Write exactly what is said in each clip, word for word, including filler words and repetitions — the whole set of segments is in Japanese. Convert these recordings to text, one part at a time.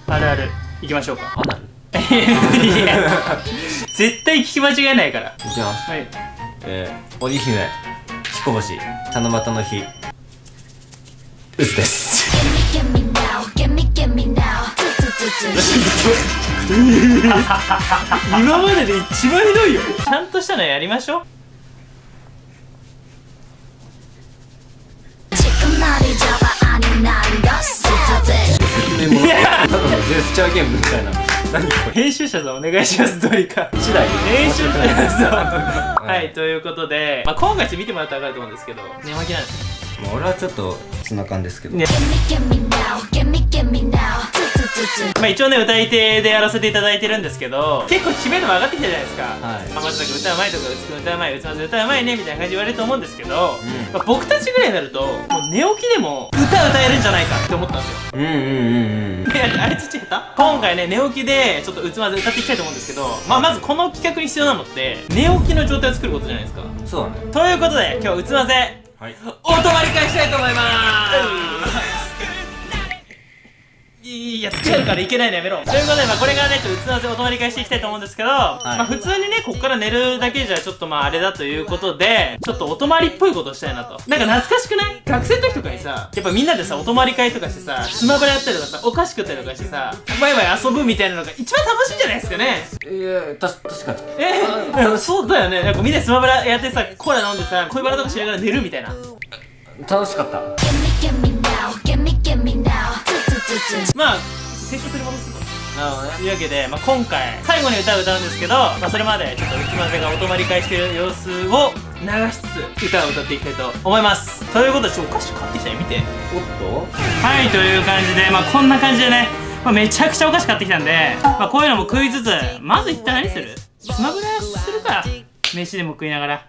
あるある。行きましょうか。 アナル。 いや絶対聞き間違いないから。 いきます。 はい。 えー、織姫彦星七夕の日うつです。 今までで一番ひどいよ。ちゃんとしたのやりましょう。 説明もただのジェスチャーゲームみたいな。何これ。 編集者さんお願いします。どうにか次第編集者さんははい、ということで、まあ、今回ちょっと見てもらったら分かると思うんですけど、寝巻きなんですね。 もう俺はちょっとツナ缶ですけど、 ね、まあ一応ね歌い手でやらせていただいてるんですけど、結構知名度も上がってきたじゃないですか。 はい、 まあ、まずだけ歌うまいとか、うつくん歌うまい、うつまず歌うまいねみたいな感じで言われると思うんですけど、 うん、 まあ、僕たちぐらいになるともう寝起きでも歌歌えるんじゃないかって思ったんですよ。 うんうんうんうん。 あれちっちゃい下手今回ね寝起きでちょっとうつまず歌っていきたいと思うんですけど、まあまずこの企画に必要なのって寝起きの状態を作ることじゃないですか。 そうだね。 ということで今日うつまぜ、はい、お泊まり会したいと思いまーす。いや、疲れるからいけないのやめろ。ということで、まあこれからね、ちょっとうつまぜお泊まり会していきたいと思うんですけど、はい、まあ普通にね、こっから寝るだけじゃちょっとまああれだということで、ちょっとお泊まりっぽいことをしたいなと。なんか懐かしくない？学生の時とかにさ、やっぱみんなでさ、お泊まり会とかしてさ、スマブラやったりとかさ、お菓子食ったりとかしてさ、ワイワイ遊ぶみたいなのが一番楽しいんじゃないですかね。 いや、たし、確かに。 えー、そうだよね。なんかみんなでスマブラやってさ、コーラ飲んでさ、恋バナとかしながら寝るみたいな。 楽しかった。 まあ成長するものすると。 なるほどね。 というわけで、まあ、今回最後に歌を歌うんですけど、まあ、それまでちょっとうつまぜがお泊まり会してる様子を流しつつ歌を歌っていきたいと思います。ということでちょっとお菓子買ってきたよ、見て。 おっと、 はい、という感じで、まあ、こんな感じでね、まあ、めちゃくちゃお菓子買ってきたんで、まあ、こういうのも食いつつ、まず一旦何する？スマブラするか。飯でも食いながら。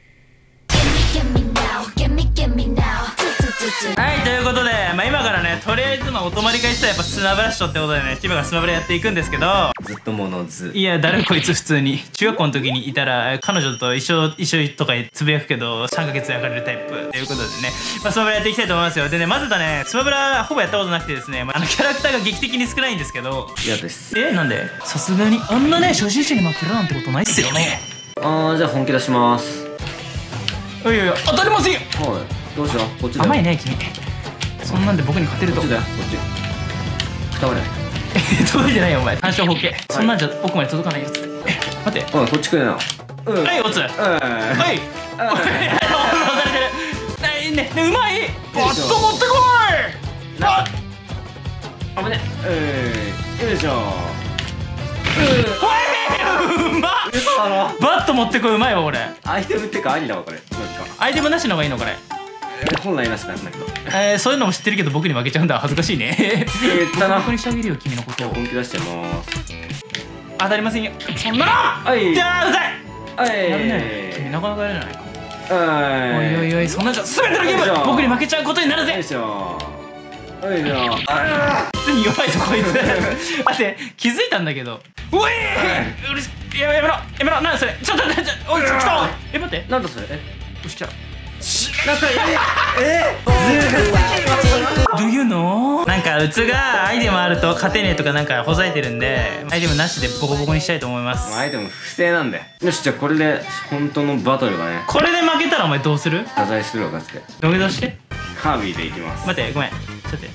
はい、ということで、まあ、今からね、とりあえずまあお泊まり会したらやっぱスマブラッシュってことでね、今からスマブラやっていくんですけど、 ずっとものず。 いや、誰こいつ普通に。中学校の時にいたら、彼女と一緒、一緒とかつぶやくけど、さんかげつで別れるタイプ。ということでね、まあ、スマブラやっていきたいと思いますよ。でね、まずだね、スマブラほぼやったことなくてですね、まあ、あのキャラクターが劇的に少ないんですけど。 嫌です。 え、なんで？さすがに。あんなね、初心者に負けるなんてことないっすよね。 あー、じゃあ本気出します。 いやいや、当たりませんよ。 はい、どうしよう。こっちだよ。 甘いね、君。そんなんで僕に勝てると。 こっちだよ、こっち。伝われ。 え、届いてないよ、お前。単勝法系。そんなんじゃ奥まで届かないやつ。え、待って。 おい、こっち来るな。うん。 はい、おつ。はい。はい。押されてる。はい、ね、うまい。バット持ってこい。な。 あぶね。うん。よいしょ。 うん。うまっ。 嘘だろ。 バット持ってこい、うまいわ、これ。 アイテムってかありだわ、これ。なんか。 アイテムなしの方がいいの、これ。 本来なしなんだけど。 えー、そういうのも知ってるけど僕に負けちゃうんだ。恥ずかしいね。 言ったな。 僕にしてあげるよ、君のことを。 本気出しちゃいます。 当たりませんよ。そんなの。 はい。 じゃあうざい。 はい。 やるね。君なかなかやるじゃないか。 はい。 おいおいおい、そんなんじゃ全てのゲーム僕に負けちゃうことになるぜ。 よいしょ。よいしょ。 普通に弱いぞこいつ。待って、気づいたんだけど。おい。うるしい。やめろやめろ。なんだそれ。ちょっと待って。おい、来た。え、待って。 なんだそれ。え、 よし来た。 なんかえどういうの？なんかうつがアイテムあると勝てねえとかなんかほざいてるんで、アイテムなしでボコボコにしたいと思います。 アイテム不正なんで。よし、じゃあこれで本当のバトルがね。 これで負けたらお前どうする？ 謝罪するわ、ガチで。 土下座して。 カービィでいきます。 待って、ごめんちょっと待って。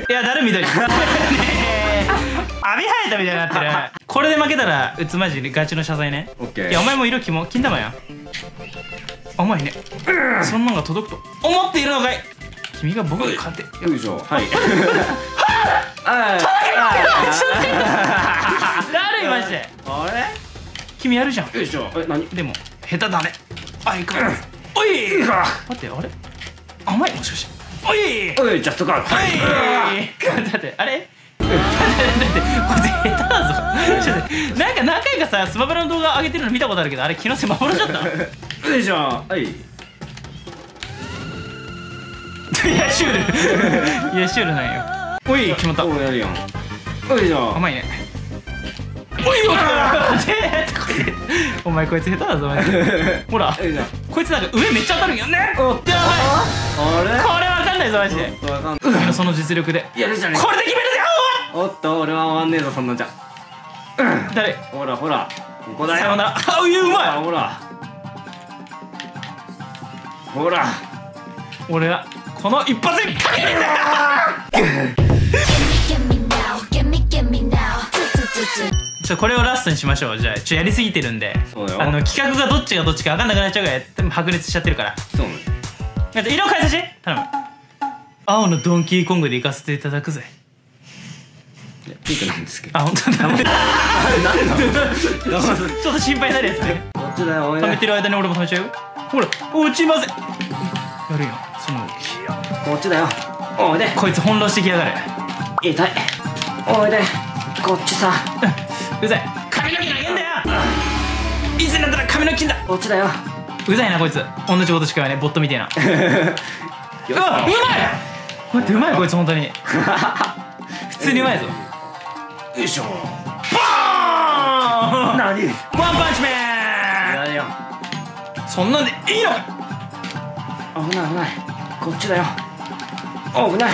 いいや、誰みたいにねえ、網生えたみたいになってる。これで負けたらうつマジでガチの謝罪ね。 オッケー。 いや、お前も色金金玉や。甘いね。そんなのが届くと思っているのかい。君が僕に勝て。 よいしょ。はい。 ああ。誰マジで。あれ？君やるじゃん。 よいしょ。え、何？ でも下手だね。相変わらず。おい。待って、あれ？甘いもしかして。おい。 おい、ジャストカード。 はい。だってあれ？だってこいつ下手だぞ。ちょっとなんか何回かさスマブラの動画上げてるの見たことあるけど、あれ気のせい幻だった。 よいしょ。はい。 いやシュール。いやシュールなんよ。おい、決まった。 おやるやん。よいしょ。 甘いね。おいおい。お前こいつ下手だぞマジで。ほらこいつなんか上めっちゃ当たるんよね。やばい。 あれ？ これわかんないぞマジで。 わかんない。 君のその実力でやるじゃねえ。 これで決めるぜ。 おっと俺は終わんねえぞそんなんじゃ。 誰？ ほらほらここだよ。 さよなら。あ、ういうまい。 ほらほら俺はこの一発でかけてんだよ。ちょこれをラストにしましょう。じゃあちょやりすぎてるんで、 そうだよ。 あの企画がどっちがどっちか分かんなくなっちゃうぐらいでも白熱しちゃってるから。 そうね。 あと色変えさせて頼む。青のドンキーコングで行かせていただくぜ。 ピンクなんですけど。 あ、本当だ。 あれなんだ。 ちょっと心配になるやつね。 こっちだよおいで。 止めてる間に俺も止めちゃうよ。ほら落ちません。やるよその動き。 こっちだよおいで。 こいつ翻弄してきやがる。 痛い。おいでこっちさ。 うざい。髪の毛投げんだよ。いつになったら髪の毛だ。 こっちだよ。 うざいなこいつ。同じことしか言わねボットみたいな。うわうまい。こうやってうまいこいつ本当に。普通にうまいぞ。 よいしょ。 バーン。 何？ ワンパンチメ何よ。 ン。そんなんでいいのか。 危ない危ない。こっちだよ。危ない。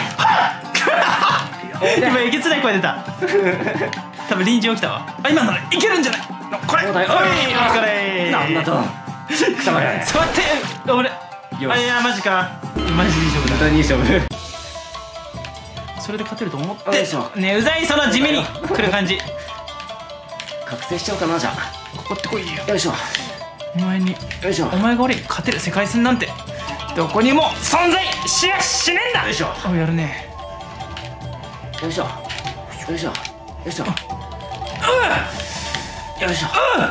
今えげつない声出た。多分臨時起きたわ。あ、今ならいけるんじゃない。これ。 そうだよ。 おいお疲れ。 なんだと。くたばれ。 触って俺。あ、いやマジか。マジいい勝負だ。 本当にいい勝負。 それで勝てると思っよいしょて。ね、うざいその地味に来る感じ。 覚醒しちゃおうかなじゃあ。 ここってこいよ。 よいしょ。 お前によいしょ。 お前が俺に勝てる世界線なんてどこにも存在しやしねえんだ。 よいしょ。 お、やるね。 よいしょ。よいしょ。よいしょ。よいしょ。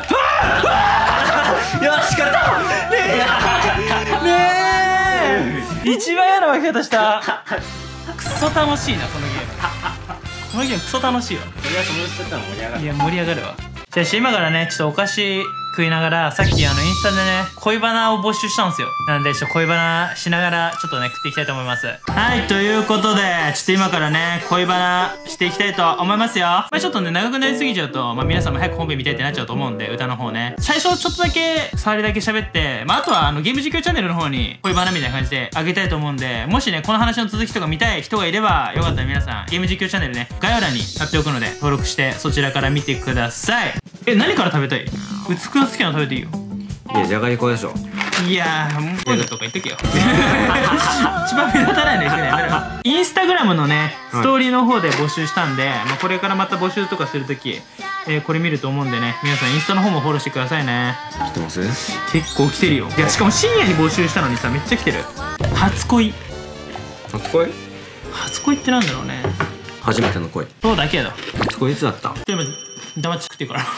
よし勝ったねえ。一番嫌な負け方した。クソ楽しいなこのゲーム。このゲームクソ楽しいわ。 それは友達だったら盛り上がる。 いや盛り上がるわ。じゃあ今からねちょっとお菓子食いながら、さっきあのインスタでね恋バナを募集したんですよ。なんでちょっと恋バナしながらちょっとね食っていきたいと思います。はい、ということでちょっと今からね恋バナしていきたいと思いますよ。まあちょっとね長くなりすぎちゃうと、まあ皆さんも早く本編見たいってなっちゃうと思うんで、歌の方ね最初ちょっとだけ触りだけ喋って、まああとはあのゲーム実況チャンネルの方に恋バナみたいな感じで上げたいと思うんで、もしねこの話の続きとか見たい人がいればよかったら皆さんゲーム実況チャンネルね概要欄に貼っておくので登録してそちらから見てください。え、何から食べたい？うつくん好きなの食べていいよ。 いやじゃがりこでしょ。 いやー、もうこういうのとか言っとけよ。一番目立たないの言ってね、やめろ。インスタグラムのねストーリーの方で募集したんで、まあ、これからまた募集とかするとき、えー、これ見ると思うんでね、皆さんインスタの方もフォローしてくださいね。 来てます？ 結構来てるよ。いやしかも深夜に募集したのにさめっちゃ来てる。初恋。 初恋？ 初恋ってなんだろうね。 初めての恋。 そうだけど初恋いつだった？ でも黙って食ってるから。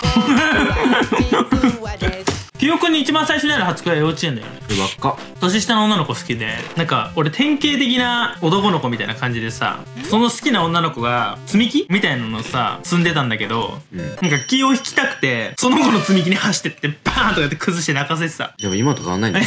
記憶に一番最初にある初恋は幼稚園だよね。 若っ。 年下の女の子好きで、なんか俺典型的な男の子みたいな感じでさ、その好きな女の子が積み木みたいなのをさ積んでたんだけど、うん、なんか気を引きたくてその子の積み木に走ってってバーンとかやって崩して泣かせてた。 でも今と変わんないんだよ。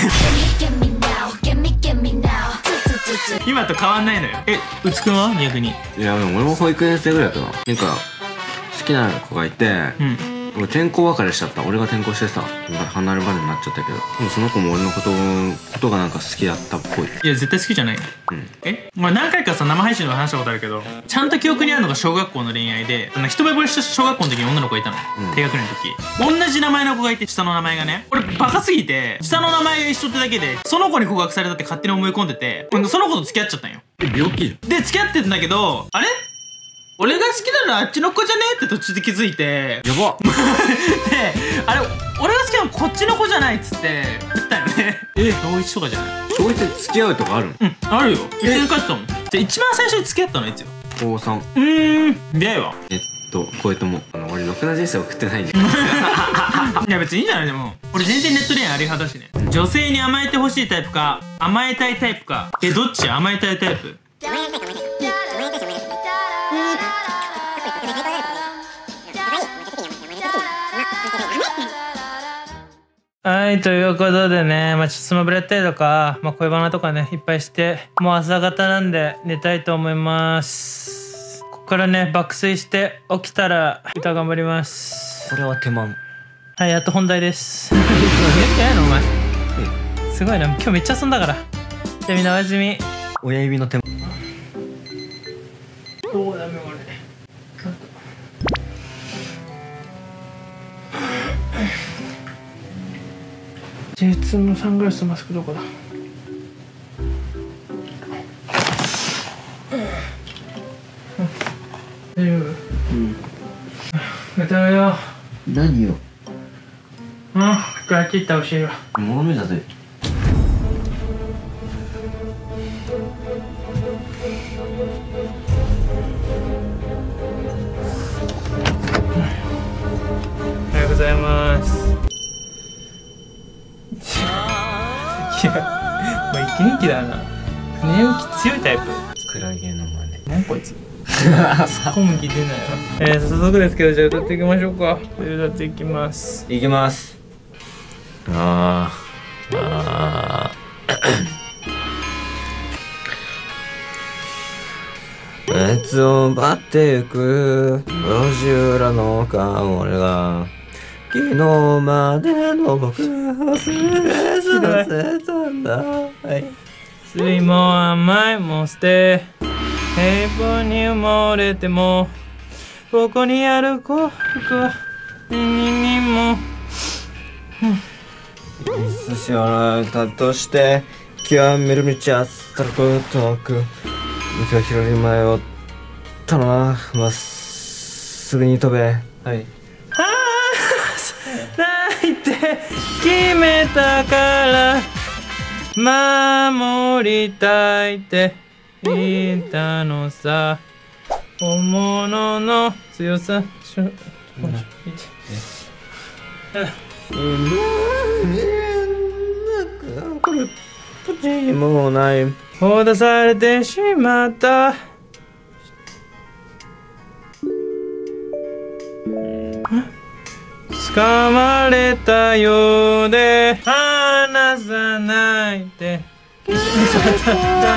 今と変わんないのよ。え、うつくんは逆に？ いやでも俺も保育園生ぐらいだったな。なんか好きな子がいて、うん、俺転校別れしちゃった。俺が転校してさ離れ離れになっちゃったけど、でもその子も俺のことことがなんか好きだったっぽい。いや絶対好きじゃないよ。うん、え、まあ、何回かさ生配信でも話したことあるけど、ちゃんと記憶にあるのが小学校の恋愛で、一目惚れした小学校の時に女の子がいたの、うん、低学年の時。同じ名前の子がいて、下の名前がね、俺バカすぎて下の名前が一緒ってだけでその子に告白されたって勝手に思い込んでて、その子と付き合っちゃったんよ。 病気じゃん。 で付き合ってんだけど、あれ俺が好きなのはあっちの子じゃねって途中で気づいて、 やばで、あれ俺が好きなのこっちの子じゃないっつって言ったよね。え、同一とかじゃない？ そう言って付き合うとかあるの？ うん、あるよ。一緒に帰ってたもん。じゃあ一番最初に付き合ったのいつよ？ 高さん。うーん、出会いは？ えっと、こうやってもあの俺ろくな人生送ってないんだよ。 いや別にいいんじゃない？でも俺全然ネット恋愛あり派だしね。女性に甘えてほしいタイプか甘えたいタイプか。え、どっち？甘えたいタイプ？はい、ということでね、まあ、ちょっとスマブラやったりとか、まあ、恋バナとかねいっぱいして、もう朝方なんで寝たいと思います。ここからね爆睡して起きたら歌頑張ります。 これは手間。 はい、やっと本題です。元気ないのお前。すごいな、今日めっちゃ遊んだから。じゃあみんなおやすみ。 親指の手間。 どうだめこれ。 じゃあ普通のサングラスとマスクどこだ。大丈夫？うん。歌うよ。 何よ。 うん、ガキッと教えるわ。 物見だぜ。 おはようございます。いや、お前元気だな。寝起き強いタイプ。 クラゲの真似。 何こいつ。小麦出ないわ。えー、早速ですけど、じゃあ歌っていきましょうか。歌っていきます。 いきます。あーあー熱を奪ってゆく路地裏の香りが昨日までの僕を忘れさせたんだ。はい。 酸いも甘いも捨て平凡に埋もれてもここにある幸福は何にも寿司を洗ったとして極める道はたることなく道は広い前をたままっすぐに飛べ。はい。 ああ泣いて決めたから守りたいって言ったのさ。本物の強さしょこれポチもない放出されてしまった掴まれたようで離さないで決めた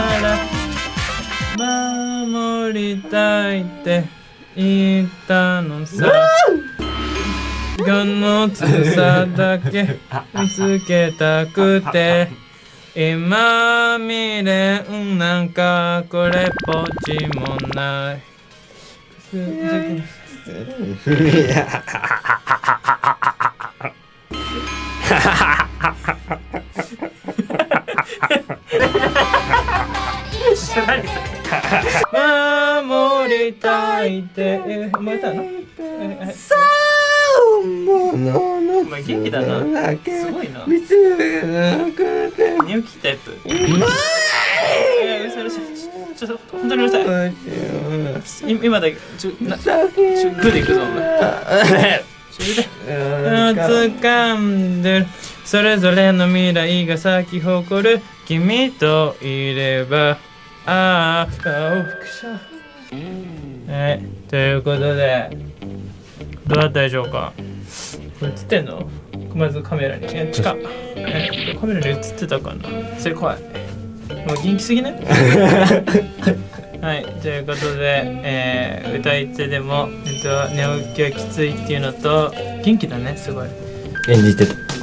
から守りたいって言ったのさ。がの強さだけ見つけたくて今未練なんかこれっぽっちもない。守りたいって思えたの？お前元気だな。すごいな。寝起きタイプ。うまい。うるさいうるさい。ちょっと本当にうるさい。今だけちょなちょグーでいくぞお前。掴んでるそれぞれの未来が咲き誇る君といればああ往復しゃ。はい、ということでどうだったでしょうか。これ映ってんの？まずカメラに。え、近っ。え、カメラに映ってたかな。それ怖い。もう元気すぎね。はい、ということで、えー、歌い手でも、えっと、寝起きはきついっていうのと元気だね、すごい。 演じてた。